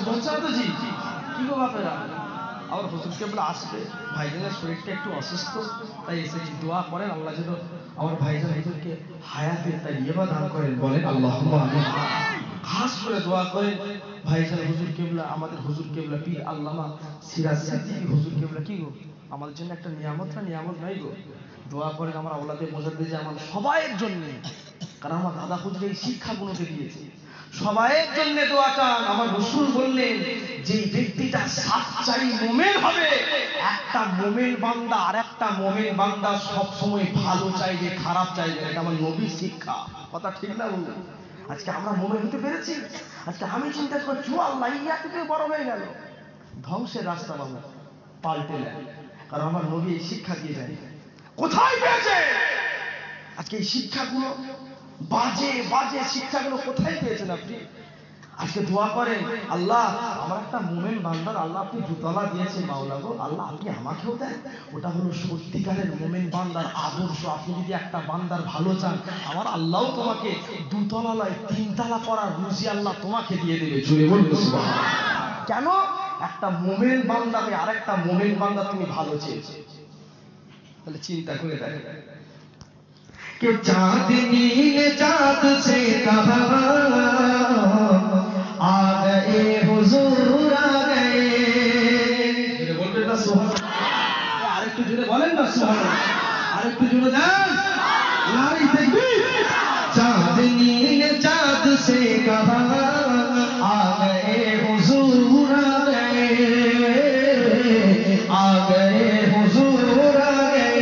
কষ্ট হচ্ছে না তো জি? কি গো বাপেরা, আমার হুজুর কেবলা আসবে, ভাইজানের শরীরটা একটু অসুস্থ, তাই এসেছি। দোয়া করেন আল্লাহ যেন আমার ভাইজান হুজুরকে হায়াতের তাই ইয়েবা দান করেন, বলেন আল্লাহুম্মা আমিন। খাস করে দোয়া করেন ভাইজান হুজুর কেবলা, আমাদের হুজুর কেবলা পীর আল্লামা সিরাজ সিদ্দিকী হুজুর কেবলা কি গো আমাদের জন্য একটা নিয়ামত না, নিয়ামত নাই গো। দোয়া করেন আমার আওলাদে মোজাদ্দেদ জামান সবাইয়ের জন্য, কারণ আমার দাদা হুজুর এই শিক্ষাগুলোকে দিয়েছে। সবাইয়ের জন্য দোয়া চান। আমার রাসূল বললেন যে ব্যক্তিটা সাচ্চাই মুমিন হবে, একটা মুমিন বান্দা আর একটা মুমিন বান্দা সব সময় ভালো চাইবে, খারাপ চাইবে না। এটা আমার নবীর শিক্ষা, কথা ঠিক না বলুন? আজকে আমরা মুমিন হতে পেরেছি? আজকে আমি চিন্তা করছি আল্লাহ ইয়া থেকে বড় হয়ে গেল, ধ্বংসের রাস্তা বাবু পাল্টে নেন, কারণ আমার নবী এই শিক্ষা দিয়ে যায়। কোথায় পেয়েছে আজকে এই শিক্ষাগুলো? বাজে বাজে শিক্ষাগুলো কোথায় পেয়েছেন আপনি? আজকে দোয়া করেন আল্লাহ আমার একটা মুমিন বান্দার আল্লাহ আপনি দুতলা দিয়েছেন মাওলা গো, আল্লাহ আপনি আমাকেও দেন। ওটা হলো সত্যিকারের মুমিন বান্দার আদর্শ। আপনি যদি একটা বান্দার ভালো চান, আমার আল্লাহও তোমাকে দুতলা নয় তিনতলা করার রুজি আল্লাহ তোমাকে দিয়ে দেবে। জোরে বলুন সুবহানাল্লাহ। কেন? একটা মুমিন বান্দাকে আরেকটা মুমিন বান্দা তুমি ভালো চেয়েছো। তাহলে চিন্তা করে দেখেন कि चांदनी ने चांद से कहा आ गए हुजूर आ गए। बोलते ना सुभान, आरेकटू जुड़े बोलें ना सुभान, आरेकटू जुड़े दें नारे तकबीर। चांदनी ने चांद से कहा आ गए हुजूर आ गए, आ गए हुजूर आ गए।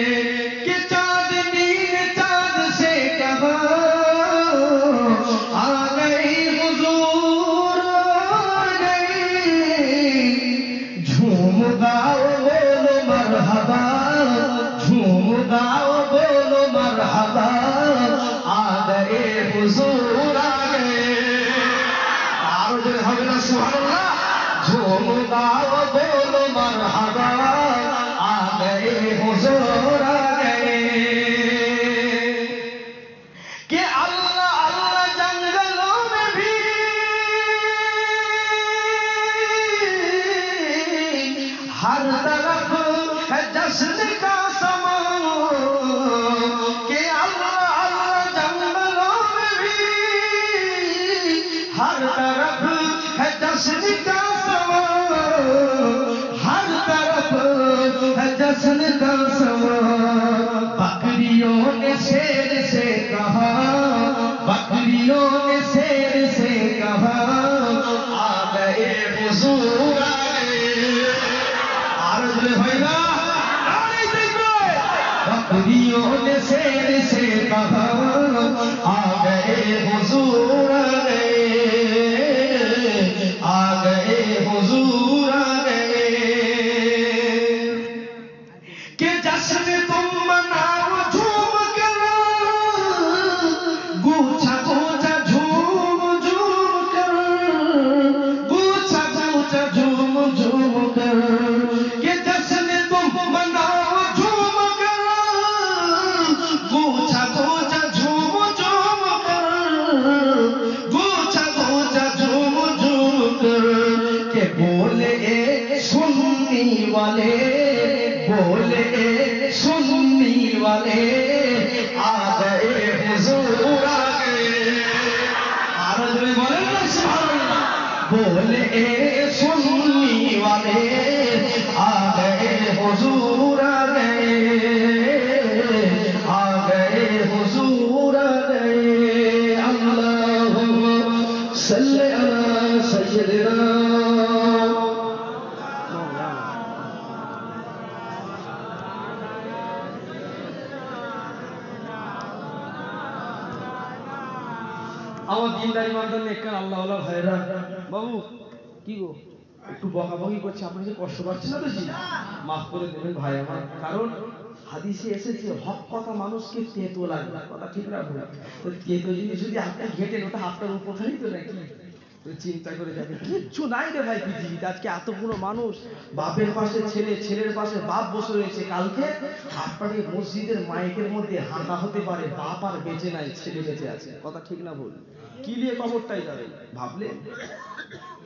আমার দিনদারি মানদার নেককার আল্লাহ আল্লাহ ভাইরা বাবু কি গো একটু বকাবকি করছে, আপনি যে কষ্ট পাচ্ছেন না তো জি মাফ করে দেবেন ভাই আমার। কারণ হাদিসে এসেছে হক কথা মানুষকে তেতো লাগবে, কথা ঠিক না ভুল? তো তেতো জিনিস যদি আপনি ঘেটেন ওটা আপনার উপকারই তো নাকি? তো চিন্তা করে যাবে কিচ্ছু নাই রে ভাই পৃথিবীতে। আজকে এতগুলো মানুষ, বাপের পাশে ছেলে, ছেলের পাশে বাপ বসে রয়েছে। কালকে আপনার এই মসজিদের মাইকের মধ্যে হাঁটা হতে পারে বাপ আর বেঁচে নাই, ছেলে বেঁচে আছে, কথা ঠিক না ভুল? কি নিয়ে কবরটাই যাবে ভাবলে?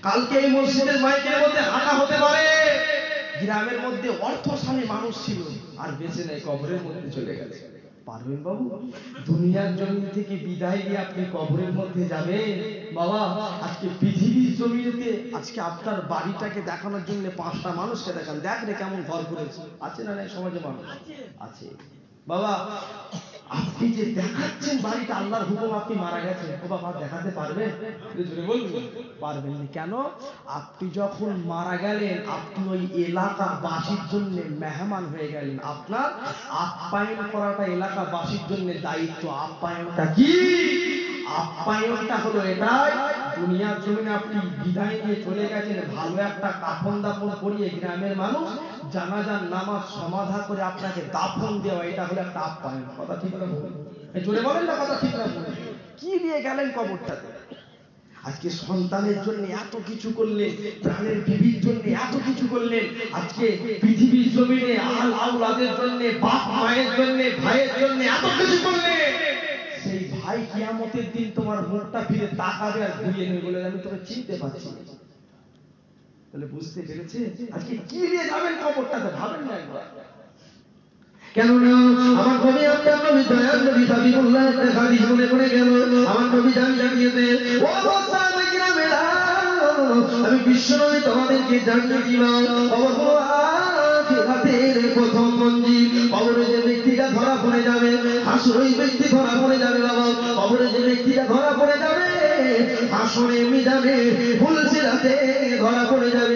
কালকে এই মসজিদের মাইকের মধ্যে হাঁটা হতে পারে, গ্রামের মধ্যে অর্থশালী মানুষ ছিল আর বেঁচে নেই, কবরের মধ্যে চলে গেছে। পারবেন বাবু? দুনিয়ার জমিন থেকে বিদায় দিয়ে আপনি কবরের মধ্যে যাবেন? বাবা, আজকে পৃথিবীর জমিনেতে আজকে আপনার বাড়িটাকে দেখানোর জন্য 5টা মানুষকে দেখান, দেখ রে কেমন ঘর করেছে, আছে না নাই সমাজে মানুষ আছে। বাবা, আপনি যে দেখাচ্ছেন বাড়িটা, আল্লাহর হুকুম আপনি মারা গেছেন, ও বাবা দেখাতে পারবেন? জোরে বলবেন। পারবেন না কেন? আপনি যখন মারা গেলেন আপনি ওই এলাকাবাসীর জন্য মেহমান হয়ে গেলেন, আপনার আপ্যায়ন করাটা এলাকাবাসীর জন্য দায়িত্ব। আপ্যায়নটা কি? আপ্যায়নটা হলো এটাই, দুনিয়ার জমিনে আপনি বিদায় নিয়ে চলে গেছেন, ভালো একটা কাফন দাফন করিয়ে গ্রামের মানুষ জানাজার নামাজ সমাধা করে আপনাকে দাফন দেওয়া, এটা হলো একটা আপ্যায়ন। কথা ঠিক না বলুন? জোরে বলেন না, কথা ঠিক না বলুন? কি নিয়ে গেলেন কবরটাতে? আজকে সন্তানের জন্য এত কিছু করলেন, প্রাণের বিবির জন্য এত কিছু করলেন, আজকে পৃথিবীর জমিনে আল আওলাদের জন্য, বাপ মায়ের জন্য, ভাইয়ের জন্য এত কিছু করলেন। সেই ভাই কিয়ামতের দিন তোমার মুখটা ফিরে তাকাবে আর ঘুরিয়ে নেবে, বলে আমি তোকে চিনতে পারছি না। তাহলে বুঝতে পেরেছে আজকে কি নিয়ে যাবেন কবরটাতে? ভাবেন না একবার? কেননা আমার নবী, আপনার নবী, দয়ার নবী হাবিবুল্লাহ একটা হাদিস মনে পড়ে গেল। আমার নবী জানিয়েছে, ও সাহাবায়ে কিরামেরা, আমি বিশ্বনবী তোমাদেরকে জানিয়ে দিলাম, কবর আখিরাতের প্রথম মঞ্জিল। কবরে যে ব্যক্তিটা ধরা পড়ে যাবে, হাসরে ওই ব্যক্তি ধরা পড়ে যাবে। বাবা, কবরে যে ব্যক্তিটা ধরা পড়ে যাবে, হাসরে মিজানে ফুলসিরাতে ধরা পড়ে যাবে।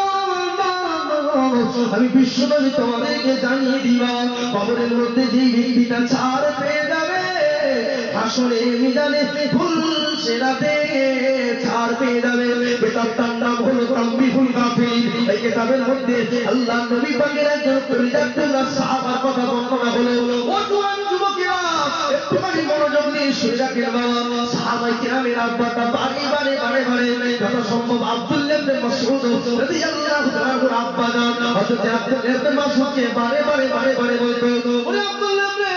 আমি বিশ্বনবী তোমাদেরকে জানিয়ে দিলাম, কবরের মধ্যে যে ব্যক্তিটা ছাড় পেয়ে যাবে, হাসরে মিজানে ফুলসিরাতে ছাড় পেয়ে যাবে। কিতাবটার নাম হলো তানবীহুল গাফিলিন। এই কিতাবের মধ্যে আল্লাহর নবী পাকের একজন পরিচিত সাহাবার কথা বর্ণনা হলো। ও জওয়ান যুবকেরা, একটুখানি মনোযোগ দিয়ে শুনে রাখেন বাবা। সাহাবায়ে কিরামের আব্বাটা বারে বারে যত সম্ভব আব্দুল্লাহ ইবনে মাসউদ রাদিয়াল্লাহু তাআলার আব্বা জান হযরত আব্দুল্লাহ ইবনে মাসউদকে বারে বারে বলতো, ওরে আব্দুল্লাহ ইবনে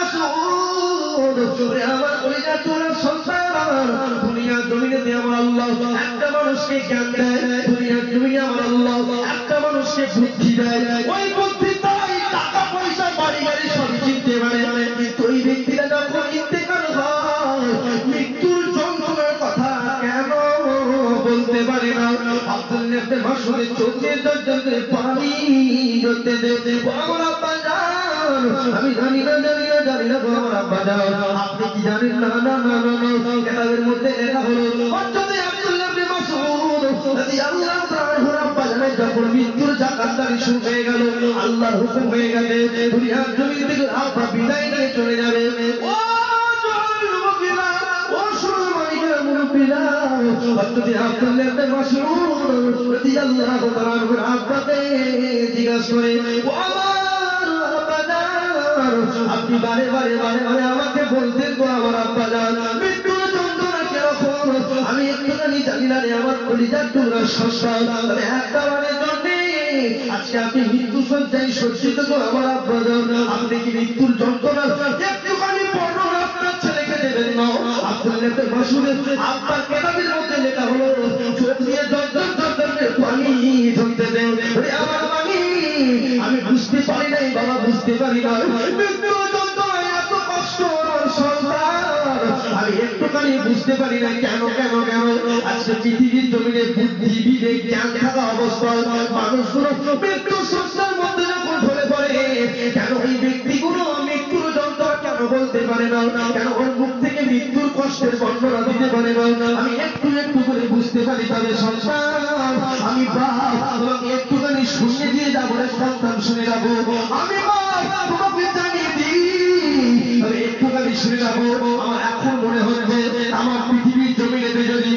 মাসউদ, ওরে আমার কলিজার সন্তান, দুনিয়ার জমিনে আমার আল্লাহ একটা মানুষকে জ্ঞান দেয়, দুনিয়ার জমিনে আমার আল্লাহ একটা মানুষকে বুদ্ধি দেয়, ওই বুদ্ধি তাই টাকা পয়সা বাড়ি সব চিনতে পারে। কিন্তু ওই ব্যক্তিরা যখন ইন্তেকাল হয়, মৃত্যুর যন্ত্রণার কথা কেন বলতে পারে না? আব্দুল্লাহ ইবনে মাসউদের চোখে জলজলে পানি ঝরতে দেয়। আমার আব্বা জান, আমি জানি না আমার আব্বা জান, আপনি কি জানেন? না, কিতাবের মধ্যে লেখা হলো, হযরত আব্দুল্লাহ ইবনে মাসউদ রাদিয়াল্লাহু তাআলার আব্বা জানের যখন মৃত্যুর জাকাতদারি শুরু হয়ে গেল, আল্লাহর হুকুম হয়ে গেছে দুনিয়ার জমিন থেকে আব্বা বিদায় নিয়ে চলে যাবে। ও যুবকেরা, ও সুরমানিকেরা, মুরব্বিরা, হযরত আব্দুল্লাহ ইবনে মাসউদ রাদিয়াল্লাহু তাআলার আব্বাকে জিজ্ঞাসা করে, ও আমার আব্বা জান, আপনি বারে বারে আমাকে বলতেন তো আমার আব্বা জান, মৃত্যুর যন্ত্রণা কিরকম আমি একটুখানি জানি না রে আমার কলিজার টুকরা সন্তান, তবে একটা বারের জন্যে আজকে আপনি মৃত্যু সজ্জায় সজ্জিত তো আমার আব্বা জান, আপনি কি মৃত্যুর যন্ত্রণা একটুখানি বর্ণনা আপনার ছেলেকে দেবেন না? আব্দুল্লাহ ইবনে মাসউদের আব্বার কিতাবের মধ্যে লেখা হলো, চোখ দিয়ে জর্জর পানি ঝরতে দেন। ওরে আমার পানি, আমি বুঝতে পারি নাই বাবা, বুঝতে পারি না, মৃত্যুর যন্ত্রণা এত কষ্ট আমার সন্তান, আমি একটুখানি বুঝতে পারি না। কেন আজকে পৃথিবীর জমিনে বুদ্ধি বিবেক জ্ঞান থাকা অবস্থায় মানুষগুলো মৃত্যুর সংসার মধ্যে যখন ধরে পড়ে, কেন এই ব্যক্তিগুলো মৃত্যুর যন্ত্রণা কেন বলতে পারে না? কেন ওর মুখ থেকে মৃত্যুর কষ্টের বর্ণনা দিতে পারে না? আমি একটু করে বুঝতে পারি। তবে সন্তান, আমি বাপ, একটুখানি শুনে দিয়ে যাবো রে সন্তান, শুনে যাবো। আমি বাপ, তোমাকে জানিয়ে দিই, তবে একটুখানি শুনে যাবো। আমার এখন মনে হচ্ছে আমার পৃথিবীর জমিনেতে যদি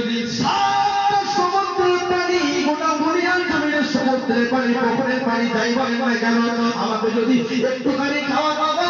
সমুদ্রের পানি, গোটা দুনিয়ার জমিনের সমুদ্রের পানি, পুকুরের পানি যাই বলেন না কেন, আমাকে যদি একটুখানি খাওয়া দাওয়া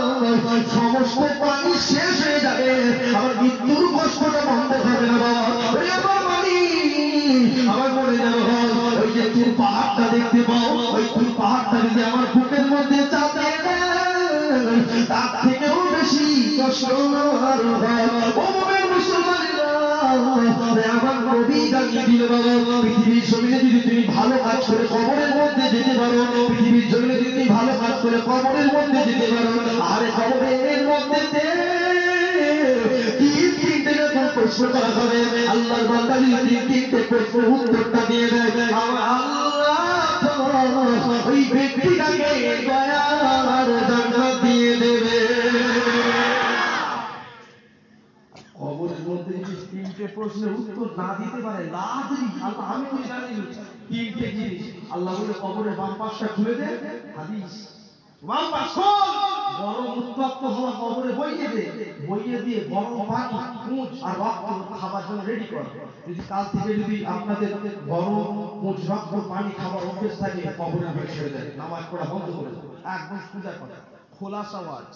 সমস্ত পানি শেষ হয়ে যাবে, আমার মৃত্যুর কষ্টটা বন্ধ হবে না বাবা। আমার পানি আমার মনে যেন হয় ওই যে তুর পাহাড়টা দেখতে পাও, ওই তুর পাহাড়টা যদি আমার বুকের মধ্যে চাপিয়ে দেয়, তার থেকেও বেশি কষ্ট আর হয়। ও মুমিন মুসলমানেরা, আরে আমার নবী জানিয়ে দিল বাবা, পৃথিবীর জমিনে যদি তুমি ভালো কাজ করে কবরের মধ্যে যেতে পারো, পৃথিবীর জমিনে যদি তুমি ভালো কাজ করে কবরের মধ্যে যেতে পারো, আরে কবরের মধ্যে তিনটে যখন প্রশ্ন করা হবে, আল্লাহর বান্দা যদি তিনটে প্রশ্নের উত্তরটা দিয়ে দেয়, আমার আল্লাহ ওই ব্যক্তিটাকে দয়ার জান্নাত দিয়ে দেবে। কবরের মধ্যে যদি তিনটে প্রশ্নের উত্তর না দিতে পারে, লাজরি আল্লাহ আমি তো জানি তিনটে জিনিস আল্লাহ বলে কবরের বাম পাশটা খুলে দে, হাদিস বাম পাশ গরম উত্তপ্ত হওয়া কবরে বইয়ে দিয়ে গরম পানি মুজ আর রক্ত খাবার জন্য রেডি কর। যদি কাল থেকে যদি আপনাদের গরম মুজ রক্ত পানি খাবার অভ্যেস থাকে, কবরের ভেতরে ছেড়ে দেয়, নামাজ পড়া বন্ধ করে দেয়, একদম সোজা কথা খোলাসা ওয়াজ।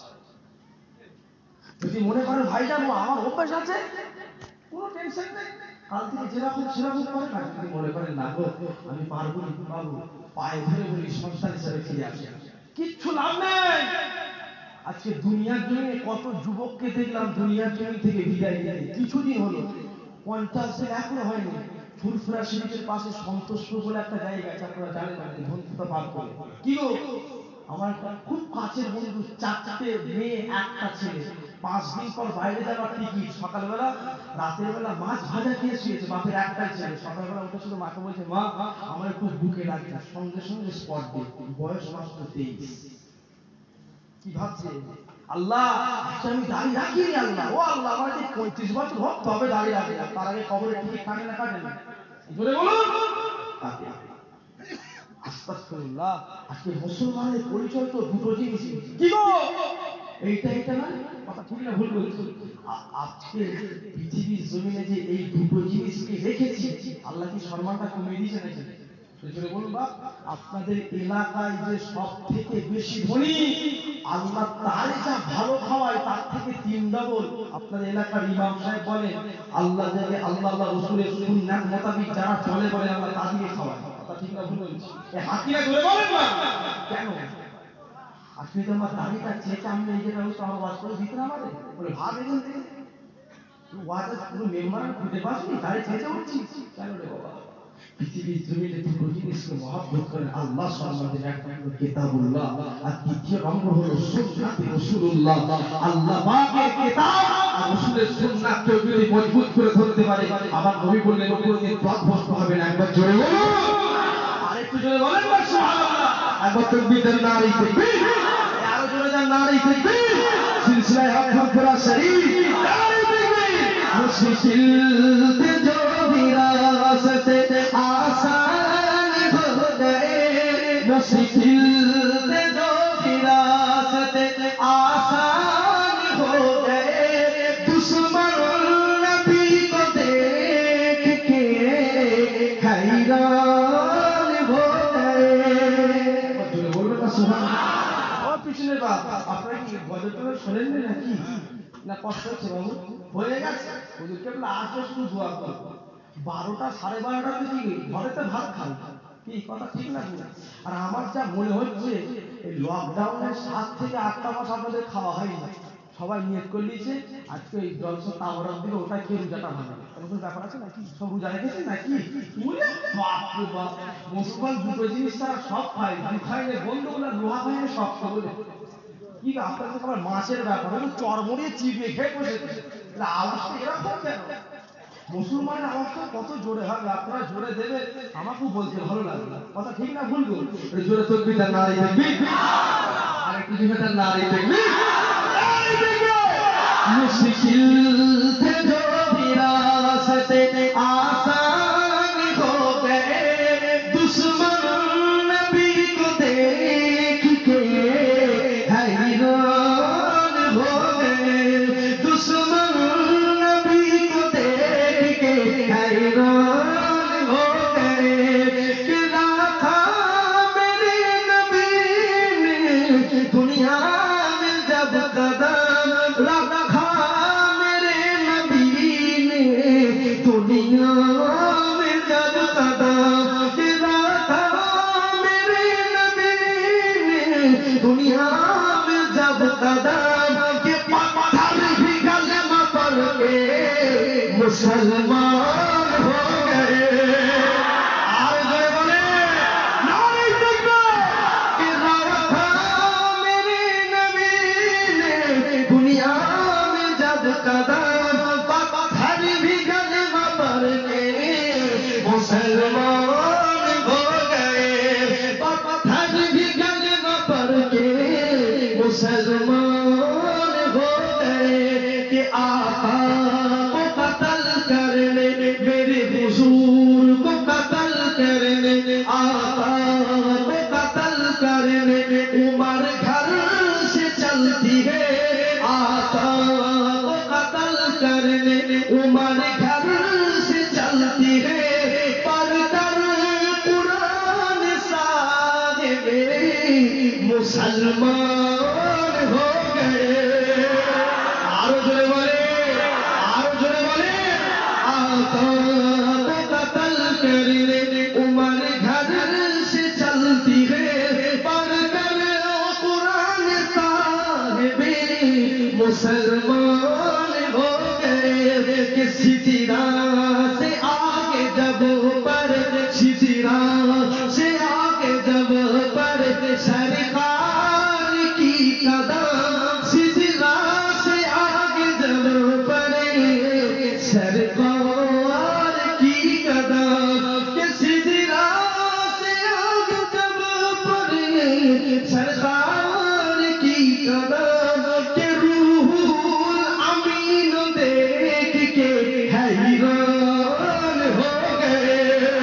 যদি মনে করেন ভাইজান আমার অভ্যাস আছে, কোনো টেনশন নেই, কাল থেকে যেরকম সেরকম করে না। যদি মনে করেন না গো আমি পারবো না বাবু, পায়ে ধরে বলি সংসার হিসাবে ফিরে আসে, কিচ্ছু লাভ নেই। আজকে দুনিয়ার জন্য কত যুবককে দেখলাম দুনিয়ার জন্য থেকে বিদায় নিয়ে কিছুদিন হলো, 50 দিন এখনো হয়নি। ফুরফুরা শরীফের পাশে সন্তোষপুর বলে একটা জায়গা আছে, আপনারা জানেন না, ধন্যতা পার করে কি গো আমার খুব কাছের বন্ধু, 4টে মেয়ে 1টা ছেলে, 5 দিন পর বাইরে যাওয়ার টিকিট, সকালবেলা রাতের বেলা মাছ ভাজা খেয়ে শুয়েছে, বাপের একটাই ছেলে, সকালবেলা উঠে শুধু মাকে বলছে মা আমার একটু বুকে লাগছে, সঙ্গে সঙ্গে স্পট ডেট, বয়স মাত্র 23। কি ভাবছে আল্লাহ আমি দাঁড়িয়ে রাখিনি, আল্লাহ ও আল্লাহ আমার যে 35 বছর হোক তবে দাঁড়িয়ে রাখি, তার আগে কবরের টিকিট কাটে না কাটে না, জোরে বলুন কাটে। আস্তাগফিরুল্লাহ। আজকে মুসলমানের পরিচয় তো দুটো জিনিস, কি গো এইটা না কথা ঠিক না ভুল বলছি? আজকে পৃথিবীর জমিনে যে এই দুটো জিনিসকে রেখেছি, আল্লাহ কি সম্মানটা কমিয়ে দিয়েছে নাকি? বলুন বাপ, আপনাদের এলাকায় যে সব থেকে বেশি ধনী, আল্লাহ তার যা ভালো খাওয়ায় তার থেকে 3 ডাবল। আপনাদের এলাকার ইমাম সাহেব বলেন আল্লাহ যাকে আল্লাহ রসুলের সুন্নাত মোতাবেক যারা চলে বলে আল্লাহ তাদেরকে খাওয়ায়, কথা ঠিক না ভুল বলছি? হাকিরা ধরে বলেন না কেন? আপনি তো আমার দাড়িটা চেঁচে আমি এই জায়গায় আমার ওয়াজ করে দিতে না পারে বলে ভাব এখান থেকে ওয়াজ পুরো মেম্বার খুঁজে পাসনি, দাড়ি চেঁচে উঠছি কেন রে বাবা? পৃথিবীর জমিনে দুটো জিনিসকে মহব্বত করেন, আল্লাহ সম্বন্ধে একটা হলো কিতাবুল্লাহ আর দ্বিতীয় নম্বর হলো সুন্নাতে রাসূলুল্লাহ। আল্লাহ পাকের কিতাব আর রাসূলের সুন্নাতকে যদি মজবুত করে ধরতে পারে, আমার নবী বললেন উপর দিয়ে পথভ্রষ্ট হবে না। একবার জোরে বলুন, আরেকটু জোরে বলেন না সুবহানাল্লাহ। একবার তাকবীর নারে তাকবীর, আরো জোরে দেন নারে তাকবীর। সিলসিলায়ে হক ফুরফুরা শরীফ নারে তাকবীর। মুশকিল তে जो भी रास्ते आसान हो गए, मुश्किल से जो भी रास्ते आसान हो गए, दुश्मन नबी को देख के हैरान हो गए। बोलो ना सुभान अल्लाह। और पिछले बार আপনারা কি গজল শোনেন নাকি না কষ্ট হচ্ছে বাবু? হয়ে গেছে ওদেরকে বলে আসলে শুধু দোয়া করবো, 12টা 12:30টার দিকে ঘরেতে ভাত খান, কি কথা ঠিক না? আর আমার যা মনে হচ্ছে এই লকডাউনের 7 থেকে 8টা মাস আপনাদের খাওয়া হয়নি, সবাই নিয়ত করে নিয়েছে আজকে এই জলসা তাওরার দিকে ওটা খেয়ে রোজাটা ভাঙা, এরকম ব্যাপার আছে নাকি? সব রোজা রেখেছেন নাকি? বাপরে বাপ, মুসলমান দুটো জিনিস তারা সব খায়, খাইলে বন্ধুগুলো লোহা খাইলে সব বলে কি আপনাদের আবার মাছের ব্যাপার হলো চরমড়িয়ে চিবিয়ে খেয়ে বসেছে, আওয়াজটা এরকম কেন? মুসলমানের আওয়াজটা কত জোরে হবে, আপনারা জোরে দেবে আমাকেও বলতে ভালো লাগবে, কথা ঠিক না ভুল বল? জোরে তাকবীর নারে তাকবীর, আর একটু জোরে নারে তাকবীর। মুশকিল थे जो भी रास्ते आसान हो गए, दुश्मन नबी को देख के हैरान हो गए, दुश्मन नबी को देख के हैरान हो गए, कि रखा मेरे नबी ने दुनिया में जब कदम रखा, मेरे नबी ने दुनिया में जब कदम रखा, मेरे नबी ने दुनिया में जब कदम, के पत्थर भी गले में पड़ के मुसलमान مسلمان ہو گئے کہ آقا کو قتل کرنے میرے حضور کو قتل کرنے آقا کو قتل کرنے عمر گھر سے چلتی ہے آقا کو قتل کرنے عمر گھر سے چلتی ہے پر کر قرآن صاحب مسلمان ہو گئے آرو جڑے بولے آقا کو قتل کرنے عمر گھر سے چلتی ہے پر کر قرآن صاحب مسلمان ہو گئے کسی طرح سے آگے جب پر سیدھا سے آگے جب پر سرکار کی قدم سیدھا سے آگے جب پر سرکار کی قدم کہ سیدھا سے آگے جب پر سرکار کی قدم کہ روح الامین دیکھ کے حیران ہو گئے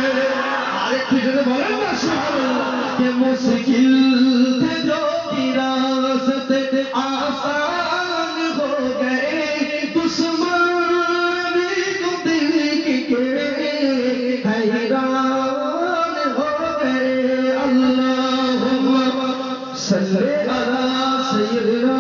کہ مشکل تھے جو کی راست آسان ہو گئے دشمن کو دیکھ کے حیران ہو گئے اللہم صلی علی سیدنا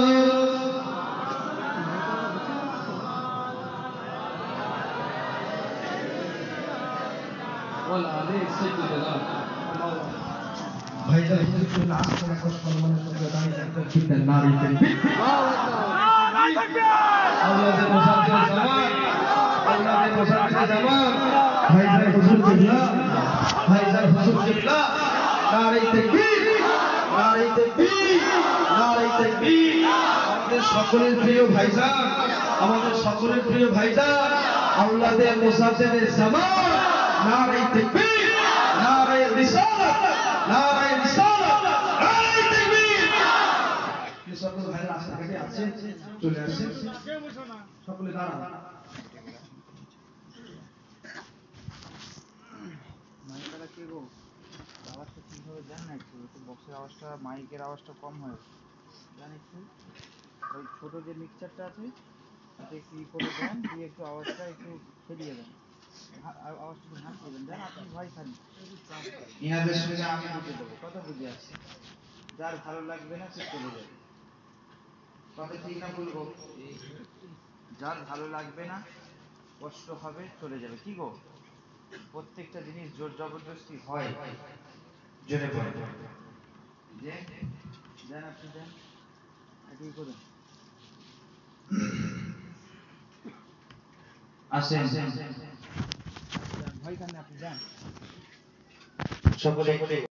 ভাই যারা হিন্দু নাচ করে সম্মানের সঙ্গে দাঁড়িয়ে থাকতে ফিরতেন নারী তেলবি আওলাদের মুসাফির জামান আওলাদের মুসাফির জামান ভাই যারা হুজুর কিবলা ভাই যারা হুজুর কিবলা নারী তাকবীর নারী তাকবীর নারী তাকবীর আমাদের সকলের প্রিয় ভাইজান আমাদের সকলের প্রিয় ভাইজান আওলাদের মুসাফিরের জামান নারী তাকবীর নারী রিসালাত নারায়ে রিসালাত নারায়ে তাকবীর এই সকল ভাইরা রাস্তাঘাটে আছে চলে আসে সকলে দাঁড়ান মাইকটা কি গো আওয়াজটা ঠিকভাবে দেন না একটু বক্সের আওয়াজটা মাইকের আওয়াজটা কম হয় জান একটু ওই ছোট যে মিক্সচারটা আছে ওটা একটু করে দেন দিয়ে একটু আওয়াজটা একটু ফেলিয়ে দেন আওয়াজটা একটু হাঁক দেবেন দেন আপনি ভয় খান ইনাদের সঙ্গে আমি বুঝে দেবো কথা বুঝে আসছি যার ভালো লাগবে না সে চলে যাবে কথা ঠিক না বলবো যার ভালো লাগবে না কষ্ট হবে চলে যাবে কি গো প্রত্যেকটা জিনিস জোর জবরদস্তি হয় জোরে বলেন যে দেন আপনি দেন একই করুন আসেন ভয় খান না আপনি দেন সকলে